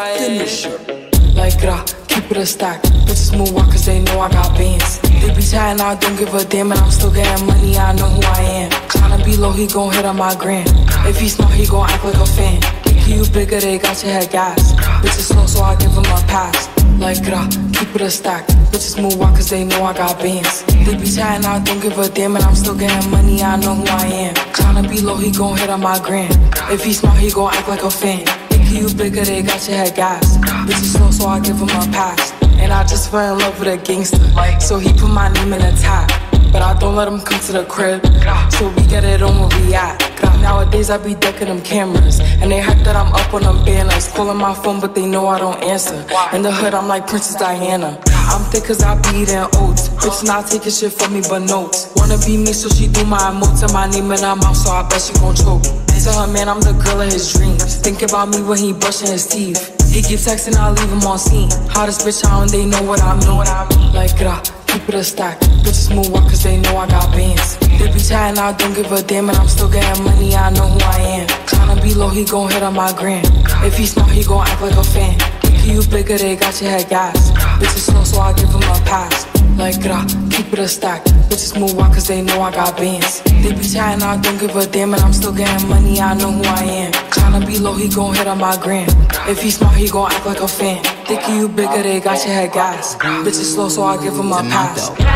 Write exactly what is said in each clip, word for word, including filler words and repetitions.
Finish it. Like grah, keep it a stack. Bitches move on cause they know I got bands. They be chatting, I don't give a damn, and I'm still getting money, I know who I am. Tryna be low, he gon' hit on my gram. If he smart, he gon' act like a fan. Think you bigger, they got your head gas. Bitches slow, so I give him a pass. Like grah, keep it a stack. Bitches move on cause they know I got bands. They be chatting, I don't give a damn, and I'm still getting money, I know who I am. Tryna be low, he gon' hit on my gram. If he smart, he gon' act like a fan. Think you bigger, they got your head gas. Bitches slow, so I give him a pass. And I just fell in love with a gangster, so he put my name in a tag. But I don't let him come to the crib, so we get it on where we at. Nowadays I be decking them cameras, and they hype that I'm up on them banners. Calling my phone but they know I don't answer. In the hood I'm like Princess Diana. I'm thick cause I be eating oats. Bitch not taking shit from me but notes. Wanna be me so she do my emotes and my name in her mouth, so I bet she gon' choke. Tell her man I'm the girl of his dreams. Think about me when he brushing his teeth. He keep texting, I leave him on scene. Hottest bitch out and they know what I mean. Like grah, keep it a stack. Bitches move on cause they know I got bands. They be chatting, I don't give a damn, and I'm still getting money, I know who I am. Tryna be low, he gon' hit on my gram. If he smart, he gon' act like a fan. Think you bigger, they got your head gas. Bitches slow, so I give him a pass. Like grah, keep it a stack. Bitches move on cause they know I got bands. They be chatting, I don't give a damn, and I'm still getting money, I know who I am. Tryna be low, he gon' hit on my gram. If he smart, he gon' act like a fan. Thinking you bigger, they got your head gas. Bitches slow, so I give him a pass. This is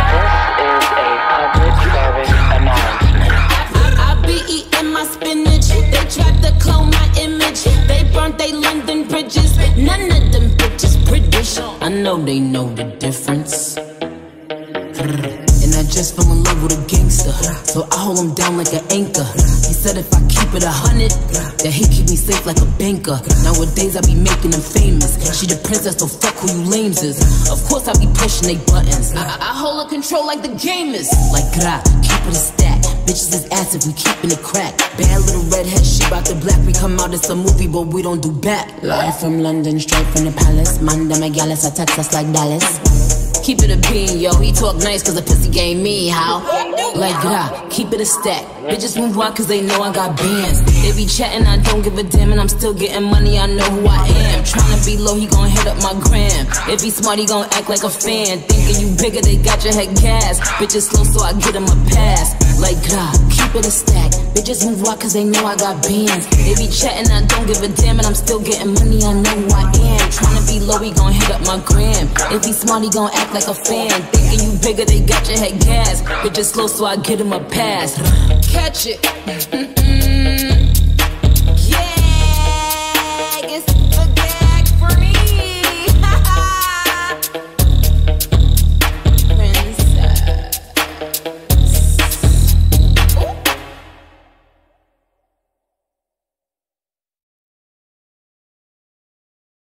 a public service announcement. I, I be eating my spinach. They tried to clone my image. They burnt they London bridges. None of them bitches British. I know they know the difference. And I just fell in love with a gangster, so I hold him down like an anchor. He said if I keep it a hundred, that he keep me safe like a banker. Nowadays I be making them famous. She the princess, so fuck who you lames is. Of course I be pushing they buttons. I, I hold a control like the game is. Like grah, keep it a stack. Bitches is ass if we keepin' it crack. Bad little redhead, she bout the black. We come out, it's a movie, but we don't do back. Live from London, straight from the palace. Man, them a gallus, I text us like Dallas. Keep it a bean, yo, he talk nice cause the pussy game me, how? Like grah, keep it a stack. Bitches move on cause they know I got bands. They be chatting, I don't give a damn, and I'm still getting money, I know who I am. Tryna be low, he gon' hit up my gram. If he smart, he gon' act like a fan. Thinking you bigger, they got your head gas. Bitches slow, so I get him a pass. Like grah, keep it a stack. Bitches move on cause they know I got bands. They be chatting, I don't give a damn, and I'm still getting money, I know who I am. Tryna be low, he gon' hit up my gram. If he smart, he gon' act like a fan. Thinking you bigger, they got your head gas. Bitches slow, so I get him a pass. Catch it.